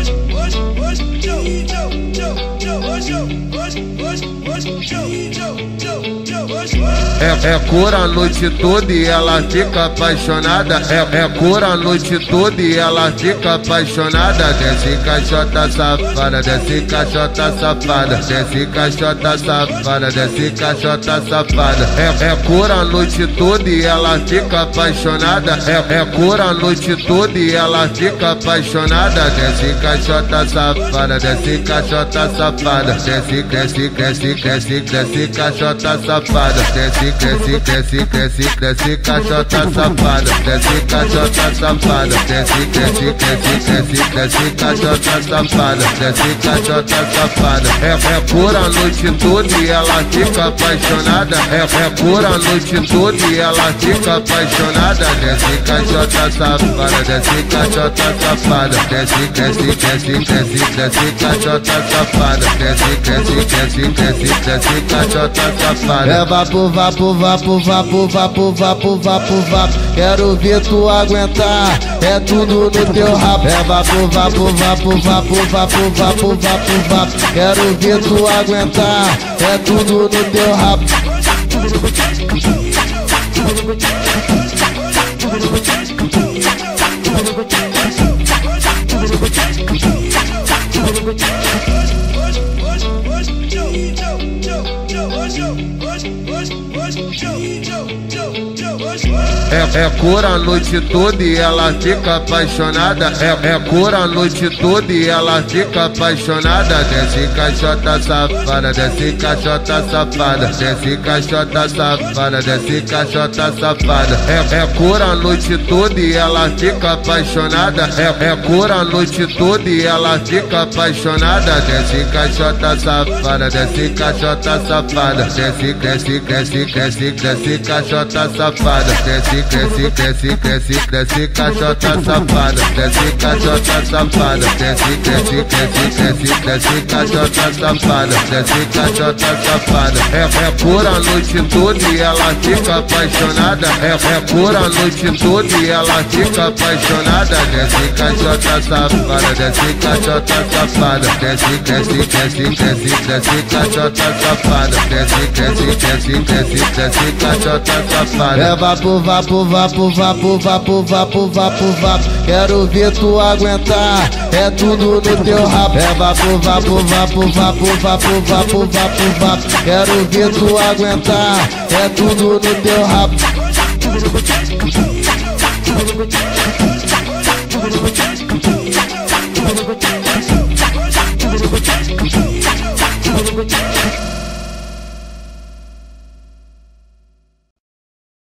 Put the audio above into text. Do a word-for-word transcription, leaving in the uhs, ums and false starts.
É, é cor a noite toda e ela fica apaixonada. É, é cor a noite toda e ela fica apaixonada. Desce caixota safada, desce caixota safada, desce caixota safada, desce caixota safada. É, é cor a noite toda e ela fica apaixonada. É, é cor a noite toda e ela fica apaixonada. Desce caixota safada, desce caixota safada, desce, desce, desce, desce, desce caixota safada, desce, desce, desce, desce, desce caixota safada, desce caixota safada, desce, desce, desce, desce, desce caixota safada, desce caixota safada. É, é por a noite toda e ela fica apaixonada. É, é por a noite toda e ela fica apaixonada. Desce caixota safada, desce caixota safada, desce, desce, desce, desce, desce caixota safada, desce, desce, desce, desce, desce caixota safada. É vapo, vapo, vapo, vapo, vapo, vapo, vapo, vapo. Quero ver tu aguentar, é tudo no teu rabo. É vapo, vapo, vapo, vapo, vapo, vapo, vapo, vapo. Quero ver tu aguentar, é tudo no teu rabo. É, é cor a noite toda e ela fica apaixonada. É, é cor a noite toda e ela fica apaixonada. Desce caixota safada, desce caixota safada, desce caixota safada, desce caixota safada. É, é cor a noite toda e ela fica apaixonada. É, é cor a noite toda e ela fica apaixonada. Desce caixota safada, desce caixota safada, desce, desce, desce, desce, desce caixota safada, desce, desce, desce, desce, desce caixota safada, desce caixota safada, desce, desce, desce, desce, desce caixota safada, desce caixota safada. É, é por a noite toda e ela fica apaixonada. É, é por a noite toda e ela fica apaixonada. Desce caixota safada, desce caixota safada, desce, desce, desce, desce, desce caixota safada, desce, desce, desce, desce, desce caixota safada. É vapo, vapo, vapo, vapo, vapo, vapo, vapo, vapo. Quero ver tu aguentar, é tudo no teu rabo. É vapo, vapo, vapo, vapo, vapo, vapo, vapo, vapo. Quero ver tu aguentar, é tudo no teu rabo. We'll be right back.